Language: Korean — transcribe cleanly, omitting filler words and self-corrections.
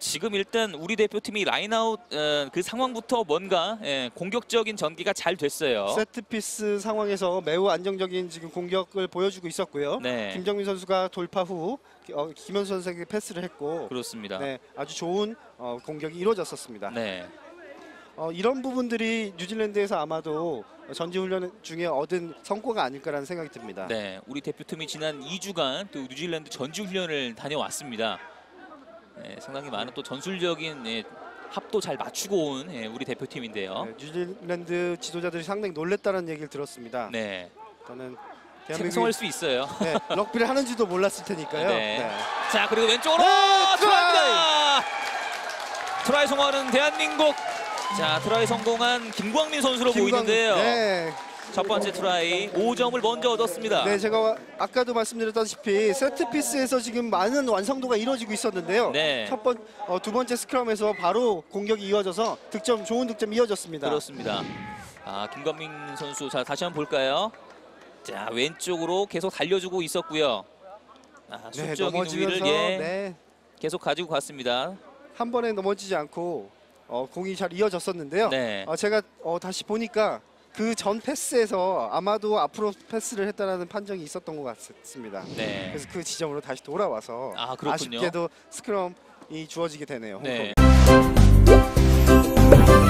지금 일단 우리 대표팀이 라인아웃 그 상황부터 뭔가 공격적인 전개가 잘 됐어요. 세트피스 상황에서 매우 안정적인 지금 공격을 보여주고 있었고요. 네. 김정민 선수가 돌파 후 김현수 선수에게 패스를 했고, 그렇습니다. 네, 아주 좋은 공격이 이루어졌었습니다. 네. 이런 부분들이 뉴질랜드에서 아마도 전지훈련 중에 얻은 성과가 아닐까라는 생각이 듭니다. 네, 우리 대표팀이 지난 2주간 또 뉴질랜드 전지훈련을 다녀왔습니다. 네, 상당히 많은 또 전술적인 합도 잘 맞추고 온 우리 대표팀인데요. 네, 뉴질랜드 지도자들이 상당히 놀랬다는 얘기를 들었습니다. 네, 저는 생성할 수 있어요. 네, 럭비를 하는지도 몰랐을 테니까요. 네. 네. 자, 그리고 왼쪽으로 네, 트라이입니다. 트라이 성공하는 대한민국. 자, 트라이 성공한 김광민 선수로 보이는데요. 네. 첫 번째 트라이 5점을 먼저 얻었습니다. 네, 제가 아까도 말씀드렸다시피 세트피스에서 지금 많은 완성도가 이루어지고 있었는데요. 네. 두 번째 스크럼에서 바로 공격이 이어져서 좋은 득점 이어졌습니다. 그렇습니다. 김광민 선수, 자 다시 한번 볼까요? 자, 왼쪽으로 계속 달려주고 있었고요. 네, 수적인 우위를 네, 계속 가지고 갔습니다. 한 번에 넘어지지 않고 공이 잘 이어졌었는데요. 네. 제가 다시 보니까 그 전 패스에서 아마도 앞으로 패스를 했다라는 판정이 있었던 것 같습니다. 네. 그래서 그 지점으로 다시 돌아와서 그렇군요. 아쉽게도 스크럼이 주어지게 되네요. 네.